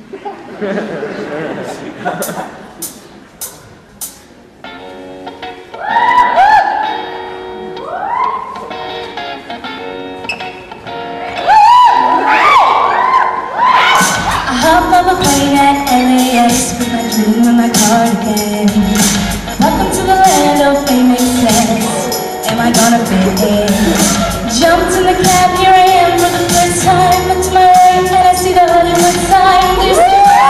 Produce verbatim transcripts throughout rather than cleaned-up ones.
hop on a plane at L A X with my dream and my cardigan. Welcome to the land of fame excess. Am I gonna fit in? Jumped in the cab, here I am for the first time. Look to my right and I see the Hollywood sign. There's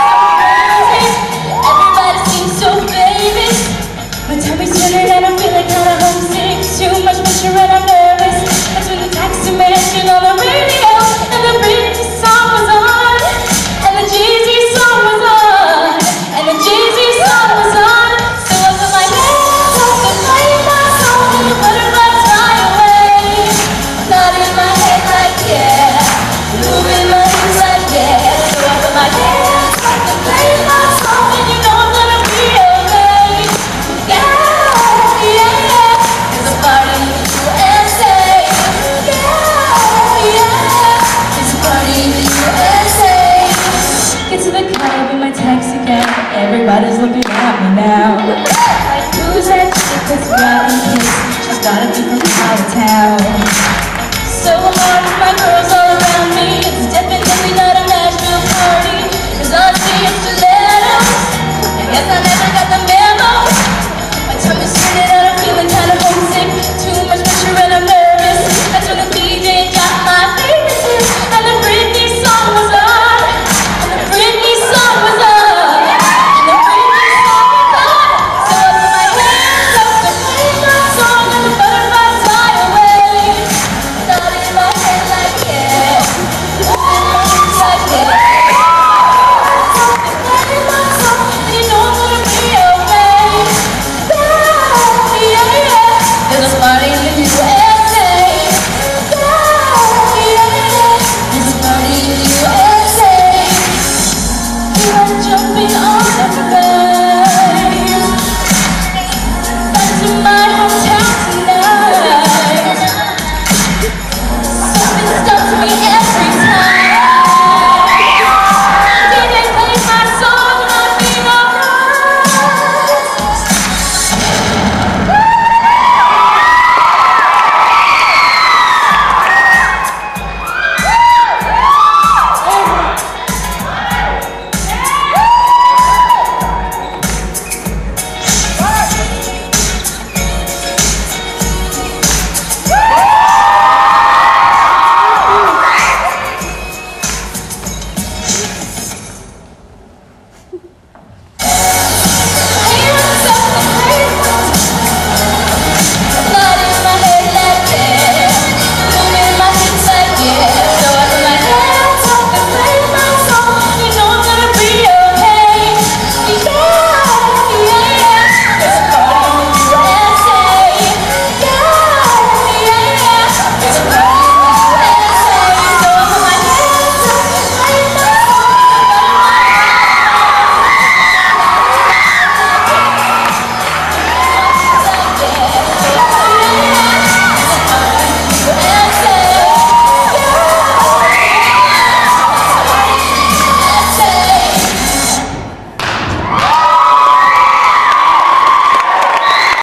everybody seems so famous. My tummy's turning and I'm feeling kinda homesick. Too much pressure and I'm nervous. That's when the taxi man turned on the radio and the Britney song was on. And the Jeezy song was on, and the Jeezy song was on. So I put my hands up and played my song, and the butterflies fly away. Nodding my head like yeah, moving my hips like yeah. So I put my hands up and played my song, and you know I'm gonna be okay. Yeah, yeah, yeah. There's a party in the U S A. Yeah, yeah. There's a party in the U S A. Get to the cab in my taxi cab. Everybody's looking at me now. Like, who's that chick that's got me kissed? She's gotta be from out of town. So hard with my girl.